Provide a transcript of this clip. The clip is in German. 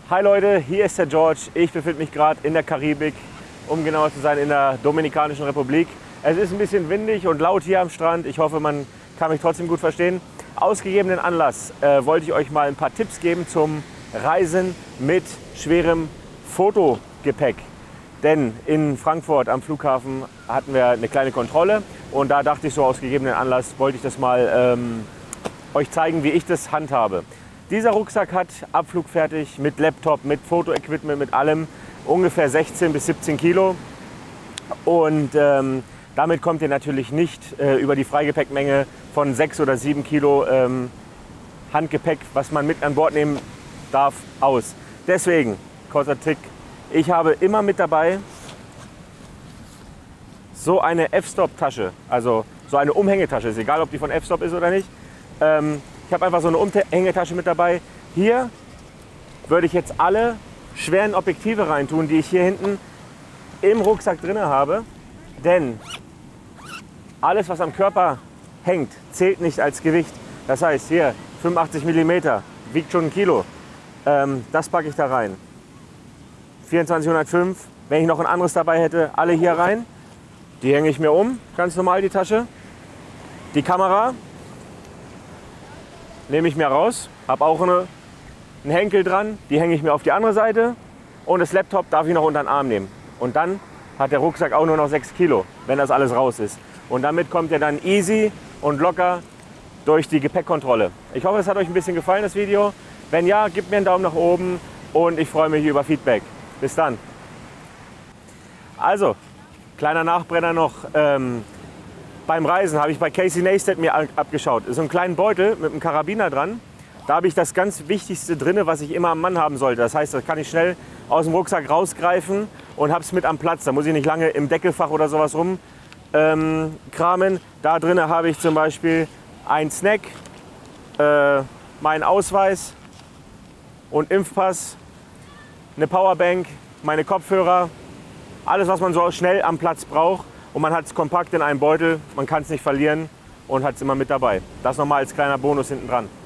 Hi Leute, hier ist der George. Ich befinde mich gerade in der Karibik, um genauer zu sein in der Dominikanischen Republik. Es ist ein bisschen windig und laut hier am Strand. Ich hoffe, man kann mich trotzdem gut verstehen. Aus gegebenen Anlass wollte ich euch mal ein paar Tipps geben zum Reisen mit schwerem Fotogepäck. Denn in Frankfurt am Flughafen hatten wir eine kleine Kontrolle und da dachte ich so, aus gegebenen Anlass wollte ich das mal euch zeigen, wie ich das handhabe. Dieser Rucksack hat abflugfertig mit Laptop, mit Fotoequipment, mit allem ungefähr 16 bis 17 Kilo. Und damit kommt ihr natürlich nicht über die Freigepäckmenge von 6 oder 7 Kilo Handgepäck, was man mit an Bord nehmen darf, aus. Deswegen, kurzer Tipp, ich habe immer mit dabei so eine F-Stop-Tasche, also so eine Umhängetasche, ist egal, ob die von F-Stop ist oder nicht. Ich habe einfach so eine Umhängetasche mit dabei. Hier würde ich jetzt alle schweren Objektive reintun, die ich hier hinten im Rucksack drin habe. Denn alles, was am Körper hängt, zählt nicht als Gewicht. Das heißt, hier 85 mm, wiegt schon 1 Kilo. Das packe ich da rein. 2405, wenn ich noch ein anderes dabei hätte, alle hier rein. Die hänge ich mir um, ganz normal die Tasche. Die Kamera nehme ich mir raus, habe auch einen Henkel dran, die hänge ich mir auf die andere Seite und das Laptop darf ich noch unter den Arm nehmen. Und dann hat der Rucksack auch nur noch 6 Kilo, wenn das alles raus ist. Und damit kommt ihr dann easy und locker durch die Gepäckkontrolle. Ich hoffe, es hat euch ein bisschen gefallen, das Video. Wenn ja, gebt mir einen Daumen nach oben und ich freue mich über Feedback. Bis dann. Also, kleiner Nachbrenner noch. Beim Reisen habe ich bei Casey Neistat mir abgeschaut. So einen kleinen Beutel mit einem Karabiner dran. Da habe ich das ganz Wichtigste drin, was ich immer am Mann haben sollte. Das heißt, das kann ich schnell aus dem Rucksack rausgreifen und habe es mit am Platz. Da muss ich nicht lange im Deckelfach oder sowas rumkramen. Da drin habe ich zum Beispiel einen Snack, meinen Ausweis und Impfpass, eine Powerbank, meine Kopfhörer. Alles, was man so schnell am Platz braucht. Und man hat es kompakt in einem Beutel, man kann es nicht verlieren und hat es immer mit dabei. Das nochmal als kleiner Bonus hinten dran.